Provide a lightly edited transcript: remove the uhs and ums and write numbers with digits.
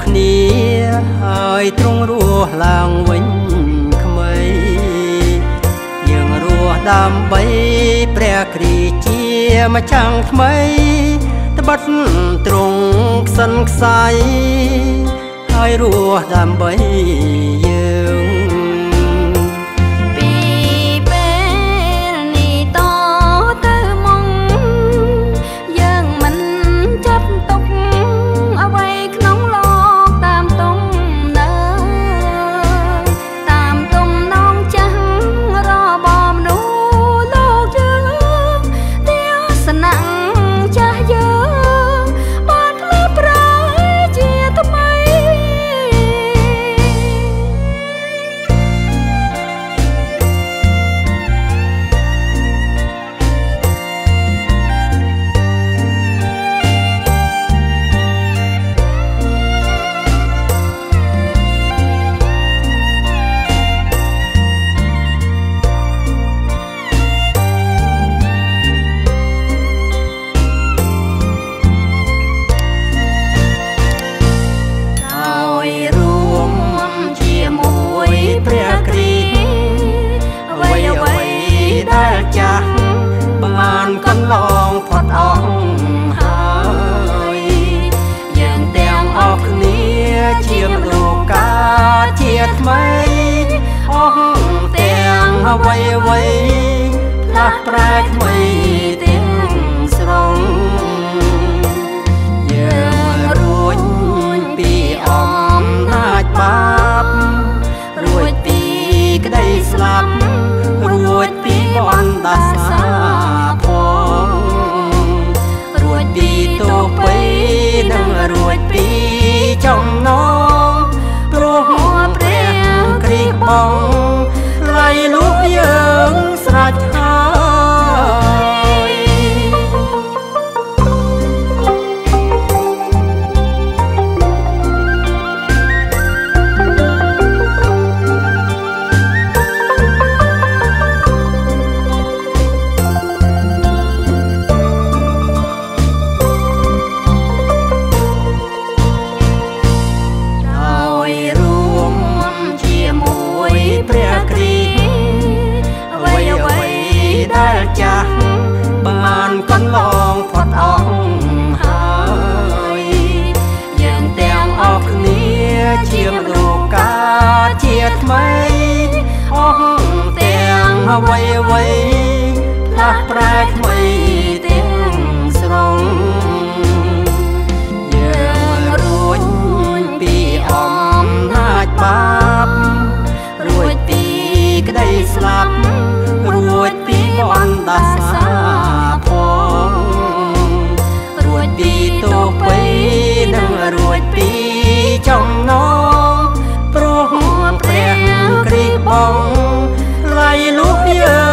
គ្នាហើយទ្រង់រស់ឡើងវិញក្មេយើងរស់ដើម្បីព្រះគ្រីស្ទជាម្ចាំងថ្មីត្បិតទ្រង់ខ្សិនខ្សៃហើយរស់ដើម្បីយើងពីពេលនេះតទៅមកយើងមិនចាប់ទុកអ្វីក្នុងលោកតាមទំនៅតាមទំនងចាស់របបមនុស្សលោកយើងទេសនាចាស់យើងបានផ្លាស់ប្រែជាថ្មីបានកន្លងផុតអស់ហើយយើងទាំងអស់គ្នាជាមនុស្សកើតជាថ្មីអស់ទាំងអ្វីអ្វីផ្លាស់ប្រែថ្មីទាំងស្រុងយើងរួចពីអំណាចបាបរួចពីក្តីស្លាប់រួចពីបណ្ដាសារួចពីទោសបីនិងរួចពីចំណងព្រោះព្រះគ្រីស្ទបងថ្លៃលក់យើងស្រេចហើយចាស់បានកន្លងផុតអស់ហើយយើងទាំងអស់គ្នាជាមនុស្សកើតជាថ្មីអស់ទាំងអ្វីអ្វីផ្លាស់ប្រែថ្មីទាំងស្រុងយើងរួចពីអំណាចបាបរួចពីក្តីស្លាប់រួចពីបណ្ដាសាផងរួចពីទោសបីនិងរួចពីចំណងព្រោះព្រះគ្រីស្ទបងថ្លៃលក់យើង